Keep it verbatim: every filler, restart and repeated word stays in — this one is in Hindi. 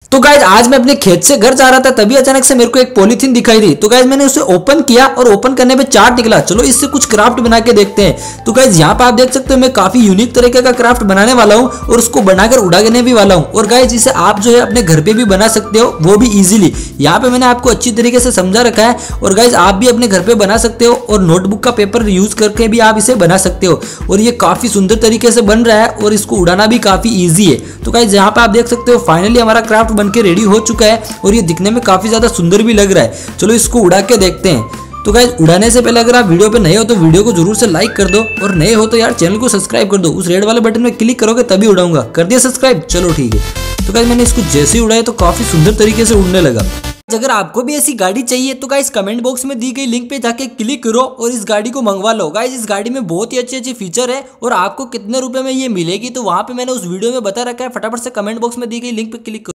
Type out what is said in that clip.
तो गाइज आज मैं अपने खेत से घर जा रहा था, तभी अचानक से मेरे को एक पॉलीथीन दिखाई दी। तो गाइज मैंने उसे ओपन किया और ओपन करने पे चार्ट निकला। चलो इससे कुछ क्राफ्ट बना के देखते हैं। तो गाइज यहाँ पे आप देख सकते हो मैं काफी यूनिक तरीके का क्राफ्ट बनाने वाला हूँ और उसको बनाकर उड़ाने भी वाला हूँ। और गाइज इसे आप जो है अपने घर पे भी बना सकते हो, वो भी इजीली। यहाँ पे मैंने आपको अच्छी तरीके से समझा रखा है। और गाइज आप भी अपने घर पे बना सकते हो और नोटबुक का पेपर यूज करके भी आप इसे बना सकते हो। और ये काफी सुंदर तरीके से बन रहा है और इसको उड़ाना भी काफी ईजी है। तो गाइज यहाँ पे आप देख सकते हो फाइनली हमारा क्राफ्ट बनके रेडी हो चुका है और ये दिखने में काफी ज्यादा सुंदर भी लग रहा है। चलो इसको उड़ा के देखते हैं। तो गाइस उड़ाने से पहले अगर आप वीडियो पे नए हो तो वीडियो को जरूर से लाइक कर दो और नए हो तो यार चैनल को सब्सक्राइब कर दो। उस रेड वाले बटन में क्लिक करोगे तभी उड़ाऊंगा। कर दिया सब्सक्राइब? चलो ठीक है। तो गाइस मैंने इसको जैसे ही उड़ाया तो काफी सुंदर तरीके से उड़ने लगा। अगर आपको भी ऐसी गाड़ी चाहिए तो गाइस कमेंट बॉक्स में दी गई लिंक पे जाके क्लिक करो और इस गाड़ी को मंगवा लो। गाइस इस गाड़ी में बहुत ही अच्छे अच्छे फीचर है और आपको कितने रुपए में ये मिलेगी तो वहां पे मैंने उस वीडियो में बता रखा है। फटाफट से कमेंट बॉक्स में दी गई लिंक पे क्लिक करो।